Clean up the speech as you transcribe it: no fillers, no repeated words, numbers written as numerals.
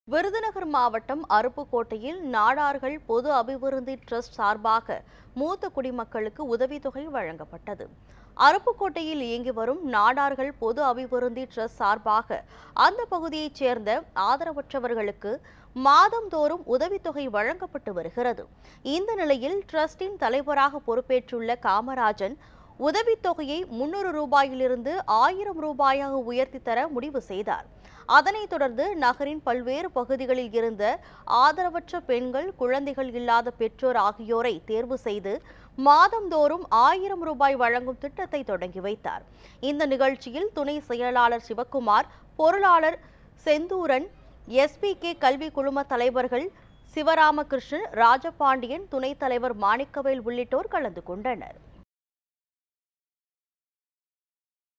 விருதுநகர் மாவட்டம் அருப்புக்கோட்டையில் நாடார்கள் பொது அபிவிருத்தி டிரஸ்ட் சார்பாக மூத்த குடிமக்களுக்கு உதவித்தொகை வழங்கப்பட்டது. அருப்புக்கோட்டையில் இயங்கி வரும் நாடார்கள் பொது அபிவிருத்தி டிரஸ்ட் சார்பாக அந்த பகுதியைச் சேர்ந்த ஆதரவற்றவர்களுக்கு மாதந்தோறும் உதவித்தொகை வழங்கப்பட்டு வருகிறது. இந்த நிலையில் டிரஸ்டின் தலைவராக பொறுப்பேற்றுள்ள காமராஜன் உதவித்தொகையை 300 ரூபாயிலிருந்து 1000 ரூபாயாக உயர்த்தி தர முடிவு செய்தார். அதனைத் தொடர்ந்து நகரின் பல்வேறு பகுதிகளில் இருந்த ஆதரவற்ற பெண்கள், குழந்தைகள் இல்லாத பெற்றோர் ஆகியோரை தேர்வு செய்து மாதந்தோறும் 1000 ரூபாய் வழங்கும் திட்டத்தை தொடங்கி வைத்தார். இந்த நிகழ்ச்சியில் துணை செயலாளர் சிவக்குமார், பொருளாளர் செந்தூரன், SPK கல்வி குழும தலைவர்கள் சிவராமகிருஷ்ணன், ராஜபாண்டியன், துணைத் தலைவர் மாணிக்கவேல் உள்ளிட்டோர் கலந்து கொண்டனர்.